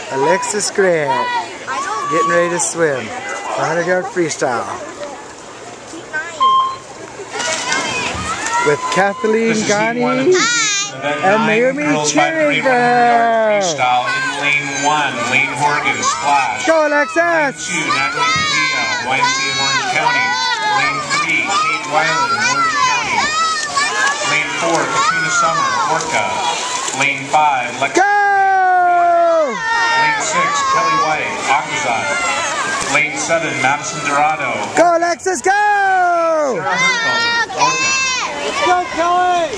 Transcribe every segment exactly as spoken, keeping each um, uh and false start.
Alexis Grant getting ready to swim. one hundred yard freestyle. With Kathleen Ghani and Naomi cheering for her. Freestyle in lane one, Lane Horgan, splash. Go Alexis! Lane two, Natalie Padilla, Y M C A of Orange County. Lane three, Kate Weiland, Orange County. Lane four, Katrina Summer, Orca. Lane five, Lex. Go! Lane six, Kelly White, Aquazine. Lane seven, Madison Dorado. Go Alexis, go! Let's go, Kelly!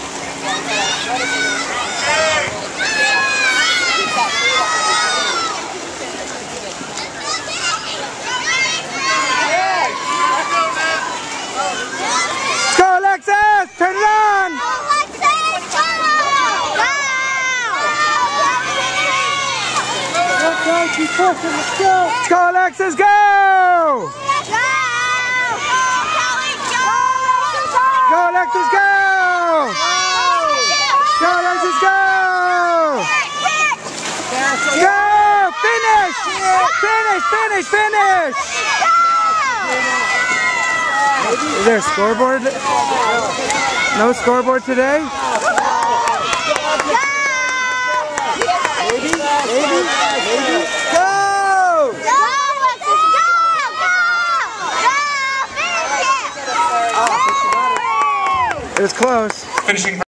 Let's go Alexis! Turn it on! Let's go, keep pushing, let's go! Let's go Alexis, go! Go Alexis, go! Go Alexis, go! Go! Finish! Finish, finish, finish! Is there a scoreboard? No scoreboard today? Maybe, maybe, maybe. Go! Go, Alexis, go! Go! Go! Finish it! It was close. Finishing